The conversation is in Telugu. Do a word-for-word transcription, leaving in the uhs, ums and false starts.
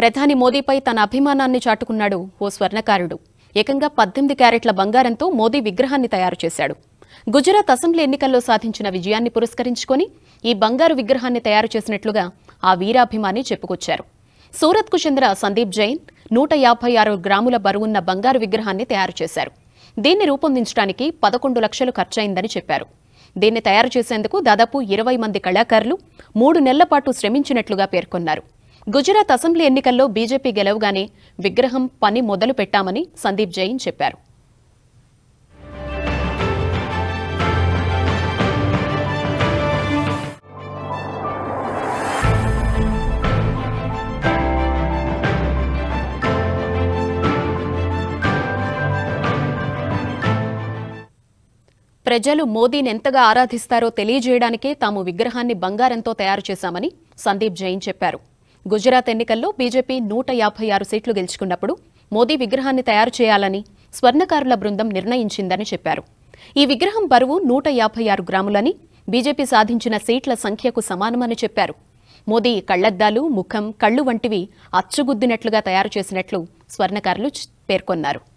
ప్రధాని మోదీపై తన అభిమానాన్ని చాటుకున్నాడు ఓ స్వర్ణకారుడు. ఏకంగా పద్దెనిమిది క్యారెట్ల బంగారంతో మోదీ విగ్రహాన్ని తయారు చేశాడు. గుజరాత్ అసెంబ్లీ ఎన్నికల్లో సాధించిన విజయాన్ని పురస్కరించుకొని ఈ బంగారు విగ్రహాన్ని తయారు చేసినట్లుగా ఆ వీరాభిమాని చెప్పుకొచ్చారు. సూరత్కు చెందిన సందీప్ జైన్ నూట యాభై ఆరు గ్రాముల బరువున్న బంగారు విగ్రహాన్ని తయారు చేశారు. దీన్ని రూపొందించడానికి పదకొండు లక్షలు ఖర్చయిందని చెప్పారు. దీన్ని తయారు చేసేందుకు దాదాపు ఇరవై మంది కళాకారులు మూడు నెలల పాటు శ్రమించినట్లుగా పేర్కొన్నారు. గుజరాత్ అసెంబ్లీ ఎన్నికల్లో బీజేపీ గెలవగానే విగ్రహం పని మొదలు పెట్టామని సందీప్ జైన్ చెప్పారు. ప్రజలు మోదీని ఎంతగా ఆరాధిస్తారో తెలియజేయడానికే తాము విగ్రహాన్ని బంగారంతో తయారు చేశామని సందీప్ జైన్ చెప్పారు. గుజరాత్ ఎన్నికల్లో బీజేపీ నూట యాభై ఆరు సీట్లు గెలుచుకున్నప్పుడు మోదీ విగ్రహాన్ని తయారు చేయాలని స్వర్ణకారుల బృందం నిర్ణయించిందని చెప్పారు. ఈ విగ్రహం బరువు నూట యాభై ఆరు గ్రాములని, బీజేపీ సాధించిన సీట్ల సంఖ్యకు సమానమని చెప్పారు. మోదీ కళ్లద్దాలు, ముఖం, కళ్లు వంటివి అచ్చుగుద్దినట్లుగా తయారు చేసినట్లు స్వర్ణకారులు పేర్కొన్నారు.